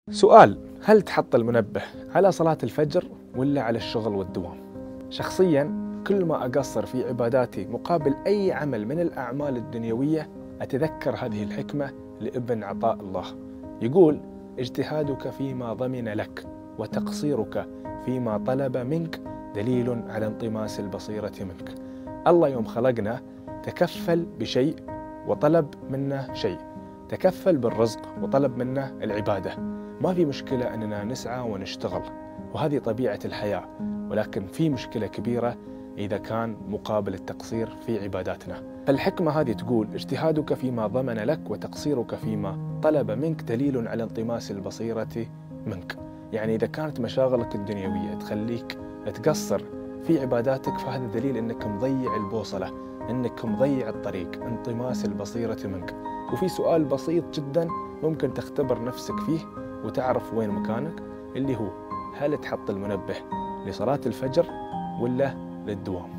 سؤال: هل تحط المنبه على صلاة الفجر ولا على الشغل والدوام؟ شخصياً كل ما أقصر في عباداتي مقابل أي عمل من الأعمال الدنيوية أتذكر هذه الحكمة لابن عطاء الله، يقول: اجتهادك فيما ضمن لك وتقصيرك فيما طلب منك دليل على انطماس البصيرة منك. الله يوم خلقنا تكفل بشيء وطلب منا شيء، تكفل بالرزق وطلب منا العبادة. ما في مشكلة أننا نسعى ونشتغل، وهذه طبيعة الحياة، ولكن في مشكلة كبيرة إذا كان مقابل التقصير في عباداتنا. فالحكمة هذه تقول: اجتهادك فيما ضمن لك وتقصيرك فيما طلب منك دليل على انطماس البصيرة منك. يعني إذا كانت مشاغلك الدنيوية تخليك تقصر في عباداتك، فهذا دليل أنك مضيع البوصلة، أنك مضيع الطريق، انطماس البصيرة منك. وفي سؤال بسيط جدا ممكن تختبر نفسك فيه وتعرف وين مكانك، اللي هو: هل تحط المنبه لصلاة الفجر ولا للدوام؟